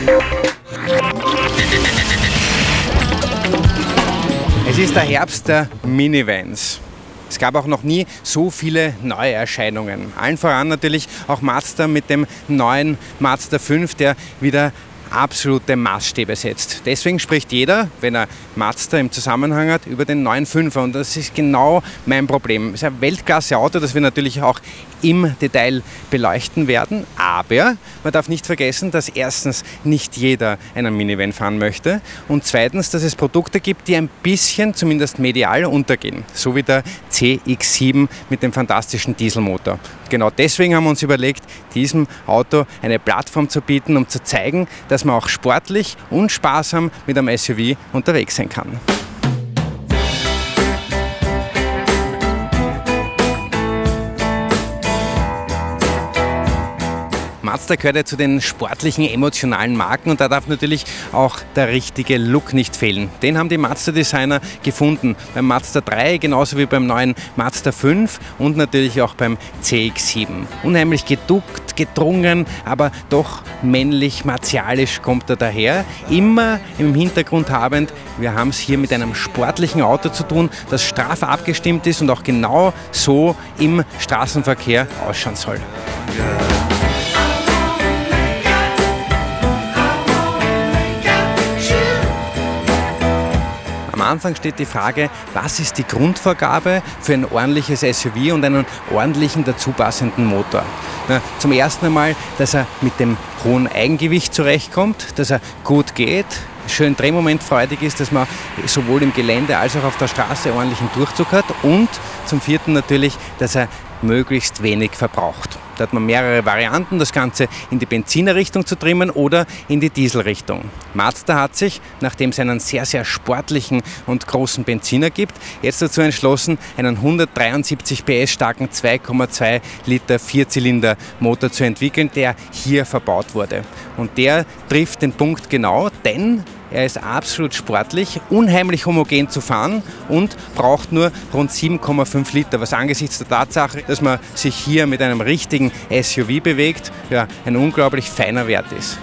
Es ist der Herbst der Minivans. Es gab auch noch nie so viele Neuerscheinungen. Allen voran natürlich auch Mazda mit dem neuen Mazda 5, der wieder absolute Maßstäbe setzt. Deswegen spricht jeder, wenn er Mazda im Zusammenhang hat, über den neuen 5er. Und das ist genau mein Problem. Es ist ein Weltklasse-Auto, das wir natürlich auch im Detail beleuchten werden. Aber man darf nicht vergessen, dass erstens nicht jeder einen Minivan fahren möchte und zweitens, dass es Produkte gibt, die ein bisschen, zumindest medial, untergehen. So wie der CX-7 mit dem fantastischen Dieselmotor. Genau deswegen haben wir uns überlegt, diesem Auto eine Plattform zu bieten, um zu zeigen, dass man auch sportlich und sparsam mit einem SUV unterwegs sein kann. Mazda gehört ja zu den sportlichen, emotionalen Marken und da darf natürlich auch der richtige Look nicht fehlen. Den haben die Mazda-Designer gefunden. Beim Mazda 3 genauso wie beim neuen Mazda 5 und natürlich auch beim CX-7. Unheimlich geduckt, gedrungen, aber doch männlich, martialisch kommt er daher. Immer im Hintergrund habend, wir haben es hier mit einem sportlichen Auto zu tun, das straff abgestimmt ist und auch genau so im Straßenverkehr ausschauen soll. Am Anfang steht die Frage, was ist die Grundvorgabe für ein ordentliches SUV und einen ordentlichen dazu passenden Motor? Na, zum ersten einmal, dass er mit dem hohen Eigengewicht zurechtkommt, dass er gut geht, schön drehmomentfreudig ist, dass man sowohl im Gelände als auch auf der Straße ordentlichen Durchzug hat und zum vierten natürlich, dass er möglichst wenig verbraucht. Da hat man mehrere Varianten, das Ganze in die Benzinerrichtung zu trimmen oder in die Dieselrichtung. Mazda hat sich, nachdem es einen sehr, sehr sportlichen und großen Benziner gibt, jetzt dazu entschlossen, einen 173 PS starken 2,2 Liter Vierzylinder-Motor zu entwickeln, der hier verbaut wurde. Und der trifft den Punkt genau, denn er ist absolut sportlich, unheimlich homogen zu fahren und braucht nur rund 7,5 Liter, was angesichts der Tatsache, dass man sich hier mit einem richtigen SUV bewegt, ja, ein unglaublich feiner Wert ist.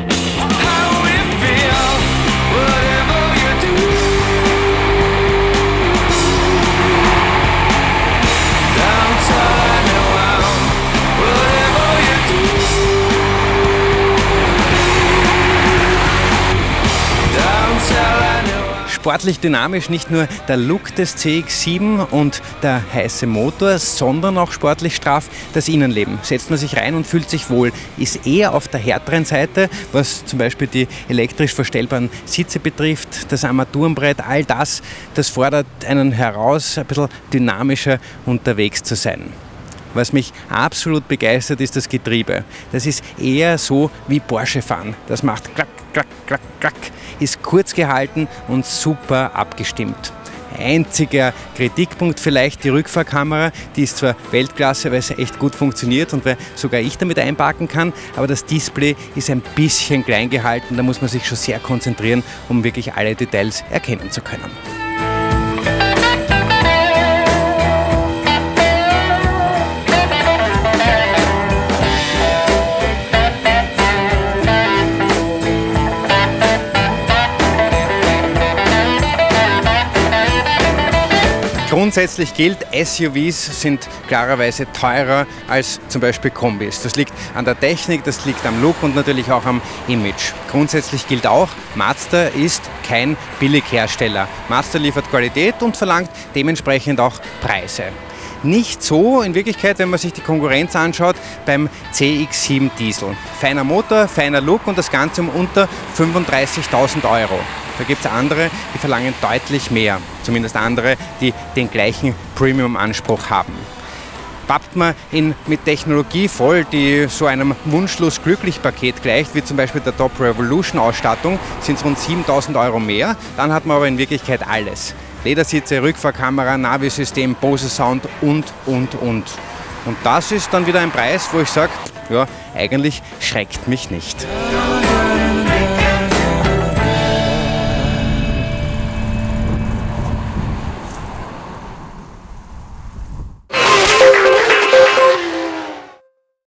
Sportlich dynamisch nicht nur der Look des CX-7 und der heiße Motor, sondern auch sportlich straff das Innenleben. Setzt man sich rein und fühlt sich wohl, ist eher auf der härteren Seite, was zum Beispiel die elektrisch verstellbaren Sitze betrifft, das Armaturenbrett, all das, das fordert einen heraus, ein bisschen dynamischer unterwegs zu sein. Was mich absolut begeistert, ist das Getriebe. Das ist eher so wie Porsche fahren. Das macht klack, klack, klack, klack, ist kurz gehalten und super abgestimmt. Einziger Kritikpunkt vielleicht die Rückfahrkamera, die ist zwar Weltklasse, weil sie echt gut funktioniert und weil sogar ich damit einparken kann, aber das Display ist ein bisschen klein gehalten, da muss man sich schon sehr konzentrieren, um wirklich alle Details erkennen zu können. Grundsätzlich gilt, SUVs sind klarerweise teurer als zum Beispiel Kombis. Das liegt an der Technik, das liegt am Look und natürlich auch am Image. Grundsätzlich gilt auch, Mazda ist kein Billighersteller. Mazda liefert Qualität und verlangt dementsprechend auch Preise. Nicht so in Wirklichkeit, wenn man sich die Konkurrenz anschaut, beim CX-7 Diesel. Feiner Motor, feiner Look und das Ganze um unter 35.000 €. Da gibt es andere, die verlangen deutlich mehr. Zumindest andere, die den gleichen Premium-Anspruch haben. Pappt man ihn mit Technologie voll, die so einem Wunschlos-Glücklich-Paket gleicht, wie zum Beispiel der Top Revolution-Ausstattung, sind es rund 7.000 € mehr. Dann hat man aber in Wirklichkeit alles. Ledersitze, Rückfahrkamera, Navi-System, Bose-Sound und. Und das ist dann wieder ein Preis, wo ich sage, ja, eigentlich schreckt mich nicht.